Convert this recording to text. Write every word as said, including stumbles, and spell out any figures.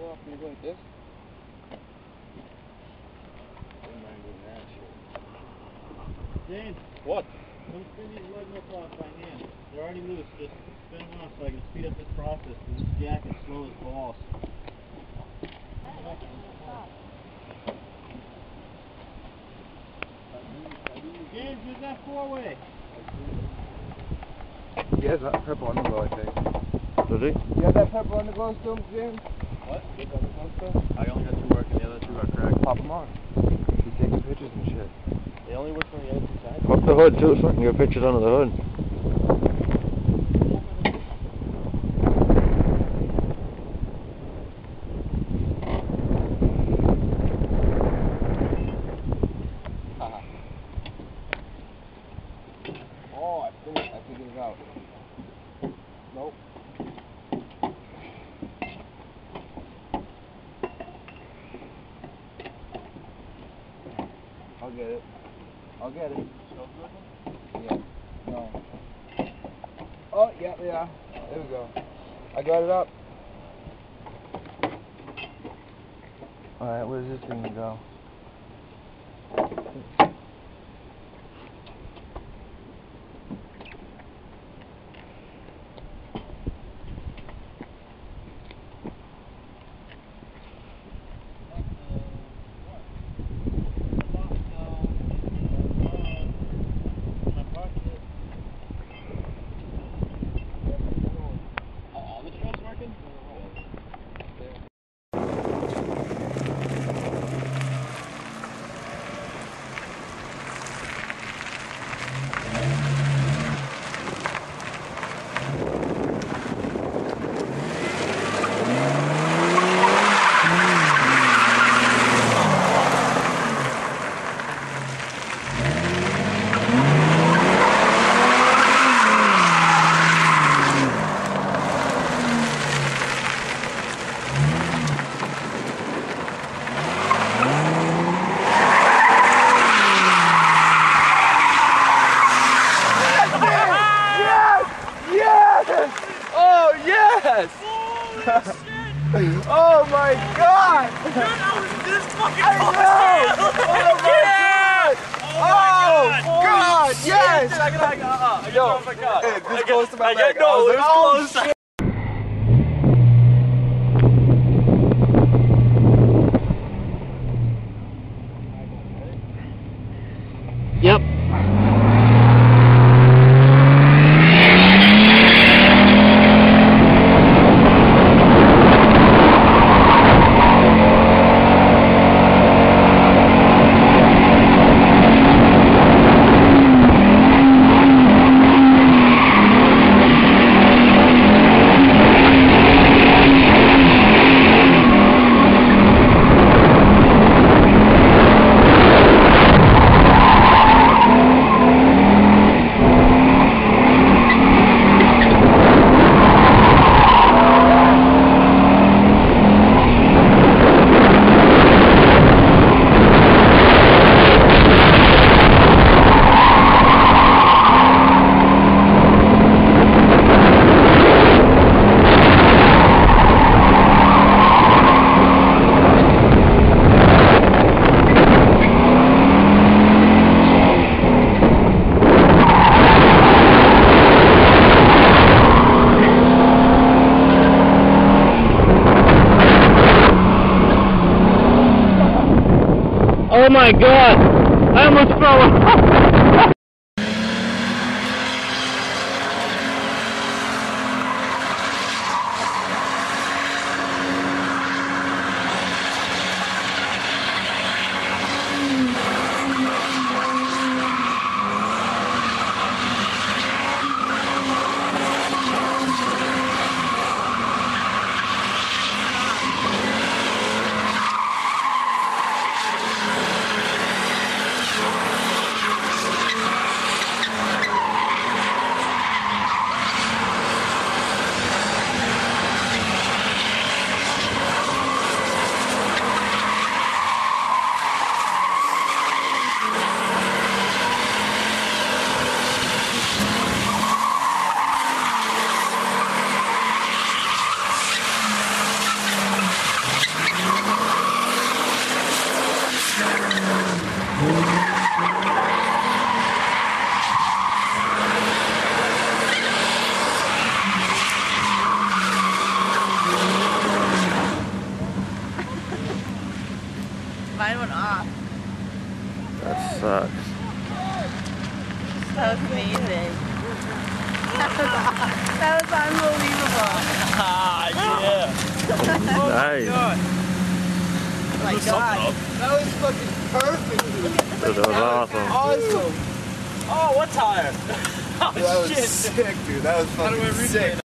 off and you go like this? I don't mind doing that shit. James. What? Don't spin these lug nuts off by hand. They're already loose. Just spin them off so I can speed up this process. Because this jack is slow as balls. James, where's that four-way? He has that purple underglow, I think. Does he? You have that purple underglow still, James? What? You have that underglow still? I only got two working. The other two are cracked. Pop them on. He's taking pictures and shit. They only work from the other side? Pop the hood too, so I can get pictures under the hood. Oh, I figured, I figured it out. Nope. I'll get it. I'll get it. Yeah. No. Oh, yeah, yeah. There we go. I got it up. Alright, where's this thing to go? Oh my god! Dude, I was this fucking I know! Oh my god! Oh, Oh god! Yes! I got, I got, uh, I got, oh my god. Hey, this close to my I leg. got, no, I was it like, oh, was close. shit. Yep. Oh my god! I almost fell off! That sucks. That was amazing. That was, that was unbelievable. Ah, yeah. Nice. Oh my god. That was fucking perfect. That was awesome. Awesome. Oh, what tire? Oh, That was shit. sick, dude. That was fucking sick.